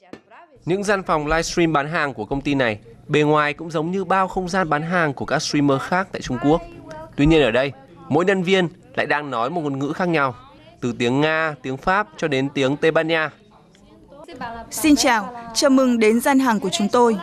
Những gian phòng livestream bán hàng của công ty này bề ngoài cũng giống như bao không gian bán hàng của các streamer khác tại Trung Quốc. Tuy nhiên ở đây, mỗi nhân viên lại đang nói một ngôn ngữ khác nhau, từ tiếng Nga, tiếng Pháp cho đến tiếng Tây Ban Nha. Xin chào, chào mừng đến gian hàng của chúng tôi.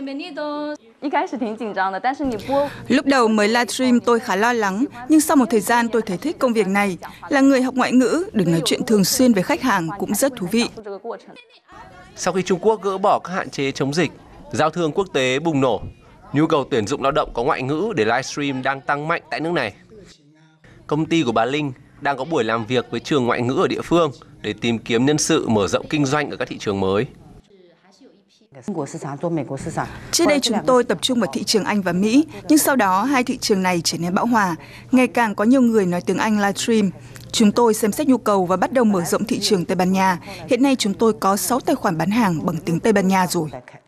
Lúc đầu mới livestream tôi khá lo lắng, nhưng sau một thời gian tôi thấy thích công việc này. Là người học ngoại ngữ, được nói chuyện thường xuyên với khách hàng cũng rất thú vị. Sau khi Trung Quốc gỡ bỏ các hạn chế chống dịch, giao thương quốc tế bùng nổ, nhu cầu tuyển dụng lao động có ngoại ngữ để livestream đang tăng mạnh tại nước này. Công ty của bà Linh đang có buổi làm việc với trường ngoại ngữ ở địa phương để tìm kiếm nhân sự mở rộng kinh doanh ở các thị trường mới. Trước đây chúng tôi tập trung vào thị trường Anh và Mỹ, nhưng sau đó hai thị trường này trở nên bão hòa. Ngày càng có nhiều người nói tiếng Anh livestream. Chúng tôi xem xét nhu cầu và bắt đầu mở rộng thị trường Tây Ban Nha. Hiện nay chúng tôi có 6 tài khoản bán hàng bằng tiếng Tây Ban Nha rồi.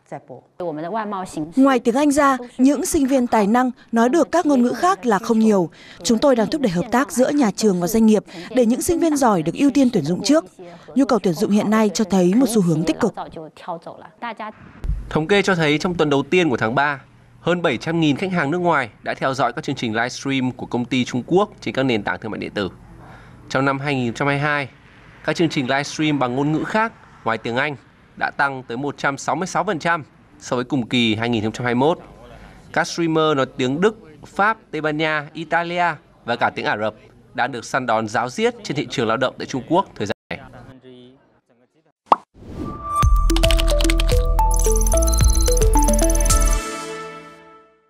Ngoài tiếng Anh ra, những sinh viên tài năng nói được các ngôn ngữ khác là không nhiều. Chúng tôi đang thúc đẩy hợp tác giữa nhà trường và doanh nghiệp để những sinh viên giỏi được ưu tiên tuyển dụng trước. Nhu cầu tuyển dụng hiện nay cho thấy một xu hướng tích cực. Thống kê cho thấy trong tuần đầu tiên của tháng 3, hơn 700.000 khách hàng nước ngoài đã theo dõi các chương trình livestream của công ty Trung Quốc trên các nền tảng thương mại điện tử. Trong năm 2022, các chương trình livestream bằng ngôn ngữ khác ngoài tiếng Anh đã tăng tới 166% so với cùng kỳ 2021. Các streamer nói tiếng Đức, Pháp, Tây Ban Nha, Italia và cả tiếng Ả Rập đã được săn đón ráo riết trên thị trường lao động tại Trung Quốc thời gian